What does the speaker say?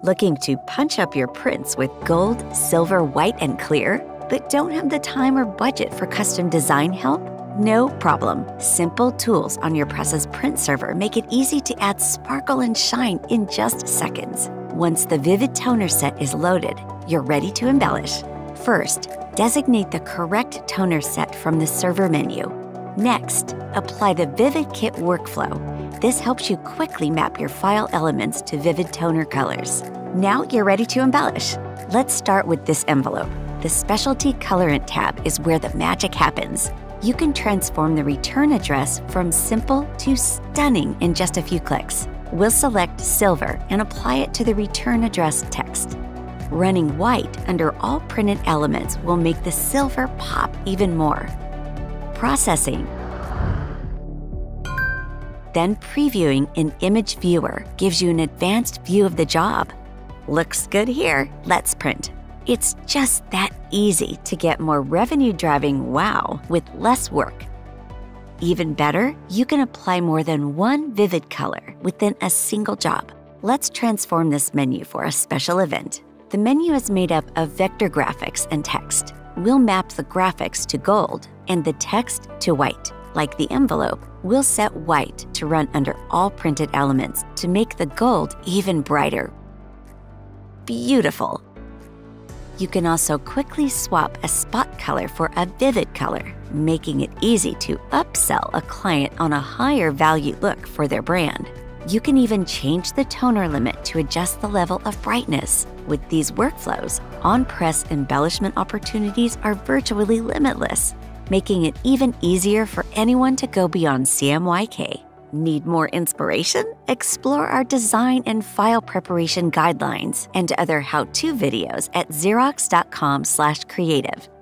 Looking to punch up your prints with gold, silver, white, and clear, but don't have the time or budget for custom design help? No problem. Simple tools on your press's print server make it easy to add sparkle and shine in just seconds. Once the Vivid Toner set is loaded, you're ready to embellish. First, designate the correct toner set from the server menu. Next, apply the Vivid Kit workflow. This helps you quickly map your file elements to vivid toner colors. Now you're ready to embellish. Let's start with this envelope. The Specialty Colorant tab is where the magic happens. You can transform the return address from simple to stunning in just a few clicks. We'll select silver and apply it to the return address text. Running white under all printed elements will make the silver pop even more. Processing. Then previewing in Image Viewer gives you an advanced view of the job. Looks good here, let's print. It's just that easy to get more revenue-driving wow with less work. Even better, you can apply more than one vivid color within a single job. Let's transform this menu for a special event. The menu is made up of vector graphics and text. We'll map the graphics to gold and the text to white. Like the envelope, we'll set white to run under all printed elements to make the gold even brighter. Beautiful! You can also quickly swap a spot color for a vivid color, making it easy to upsell a client on a higher value look for their brand. You can even change the toner limit to adjust the level of brightness. With these workflows, on-press embellishment opportunities are virtually limitless, making it even easier for anyone to go beyond CMYK. Need more inspiration? Explore our design and file preparation guidelines and other how-to videos at xerox.com/creative.